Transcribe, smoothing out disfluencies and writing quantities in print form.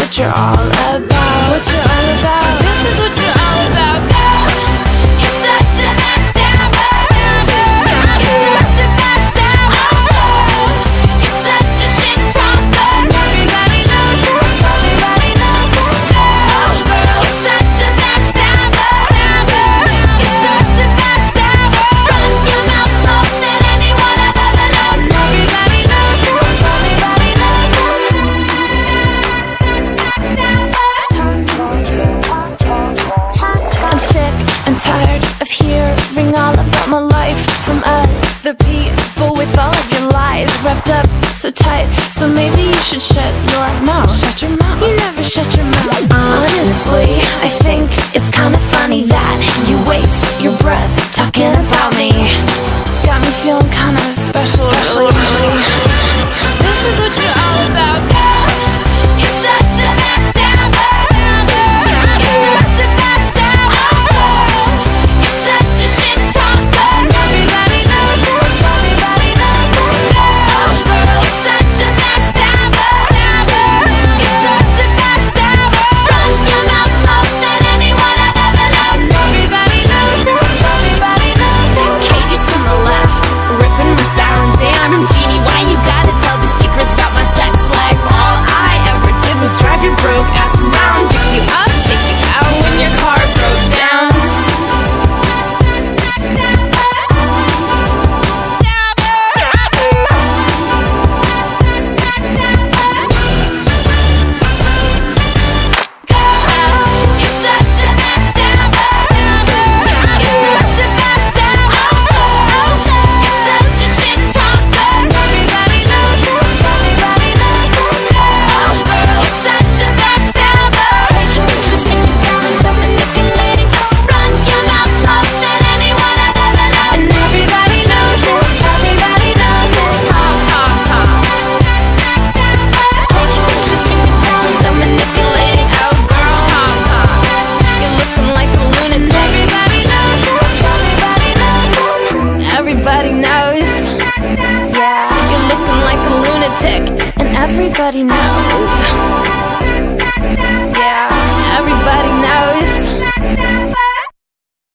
what you're all about. What you're all about. This is what you're all about. Girl, you're such a backstabber. You're such a backstabber. You're such a shit talker. Everybody knows you. Everybody knows you. Girl, you're such a backstabber. You're such a backstabber. Run your mouth more than anyone I've ever known. Everybody knows you. Everybody knows you. I'm sick and tired of hearing all about my life from other people with all of your lies wrapped up so tight. So maybe you should shut your mouth. Shut your mouth. You never shut your mouth. Honestly, I think it's kind of funny that you waste your breath talking about me. Got me feeling kind of special. This is what you're all about. Girl, you're such a backstabber. You're such a backstabber. You're such a shit talker. Everybody knows you. Everybody knows you. Girl, you're such a backstabber. You're such a backstabber. Run your mouth more than anyone I've ever known. Everybody knows you. Everybody knows you. Katie's to the left, ripping my styling down. And Jeannie, why you gotta tell the secrets about my sex life? All I ever did was drive your broke ass around, pick you up, take you out when your car broke down. You're such a backstabber. You're such a backstabber. You're such a shit talker. Everybody knows you. Everybody knows you. Girl, you're such a backstabber. Taking interest in your talent, so manipulating. Run your mouth more than anyone I've ever known. And everybody knows you. Everybody knows you. Taking interest in your talent, so manipulating. Oh girl, you're looking like a lunatic. Everybody knows you. Everybody knows you. Everybody knows. Yeah, you're looking like a lunatic, and everybody knows.